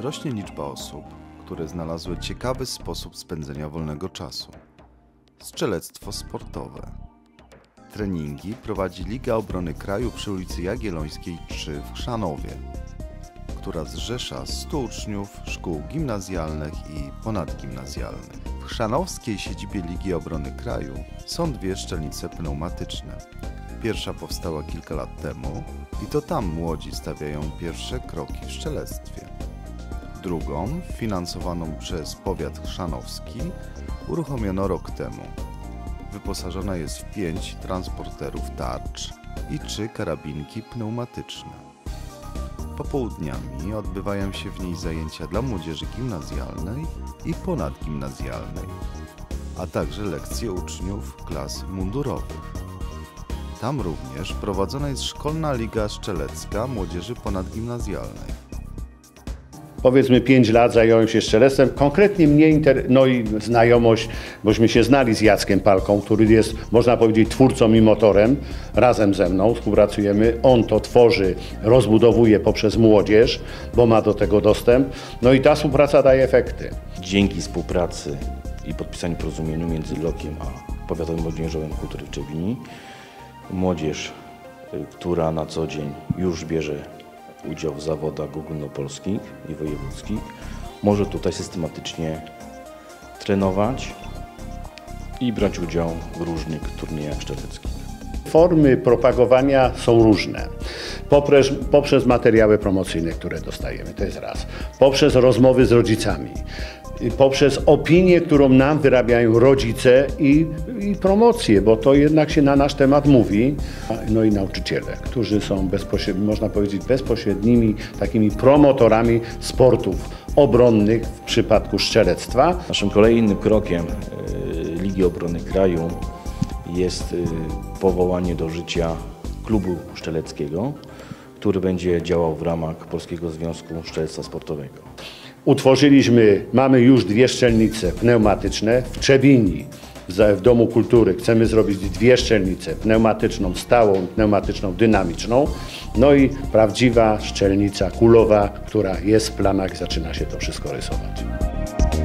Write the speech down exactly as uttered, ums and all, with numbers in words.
Rośnie liczba osób, które znalazły ciekawy sposób spędzenia wolnego czasu. Strzelectwo sportowe. Treningi prowadzi Liga Obrony Kraju przy ulicy Jagiellońskiej trzy w Chrzanowie, która zrzesza stu uczniów szkół gimnazjalnych i ponadgimnazjalnych. W chrzanowskiej siedzibie Ligi Obrony Kraju są dwie szczelnice pneumatyczne. Pierwsza powstała kilka lat temu i to tam młodzi stawiają pierwsze kroki w strzelectwie. Drugą, finansowaną przez powiat chrzanowski, uruchomiono rok temu. Wyposażona jest w pięć transporterów tarcz i trzy karabinki pneumatyczne. Popołudniami odbywają się w niej zajęcia dla młodzieży gimnazjalnej i ponadgimnazjalnej, a także lekcje uczniów klas mundurowych. Tam również prowadzona jest Szkolna Liga Strzelecka Młodzieży Ponadgimnazjalnej. Powiedzmy pięć lat zająłem się strzelectwem, konkretnie mnie inter... no i znajomość, bośmy się znali z Jackiem Palką, który jest, można powiedzieć, twórcą i motorem, razem ze mną współpracujemy, on to tworzy, rozbudowuje poprzez młodzież, bo ma do tego dostęp, no i ta współpraca daje efekty. Dzięki współpracy i podpisaniu porozumienia między Lokiem a Powiatowym Młodzieżowym Kultury w Trzebini, młodzież, która na co dzień już bierze udział w zawodach ogólnopolskich i wojewódzkich, może tutaj systematycznie trenować i brać udział w różnych turniejach strzeleckich. Formy propagowania są różne. Poprzez, poprzez materiały promocyjne, które dostajemy, to jest raz. Poprzez rozmowy z rodzicami. Poprzez opinię, którą nam wyrabiają rodzice i, i promocje, bo to jednak się na nasz temat mówi. No i nauczyciele, którzy są bezpośrednimi, można powiedzieć, bezpośrednimi takimi promotorami sportów obronnych w przypadku strzelectwa. Naszym kolejnym krokiem Ligi Obrony Kraju jest powołanie do życia klubu strzeleckiego, który będzie działał w ramach Polskiego Związku Strzelectwa Sportowego. Utworzyliśmy, mamy już dwie strzelnice pneumatyczne w Trzebini, w Domu Kultury. Chcemy zrobić dwie strzelnice, pneumatyczną stałą i pneumatyczną dynamiczną. No i prawdziwa strzelnica kulowa, która jest w planach, zaczyna się to wszystko rysować.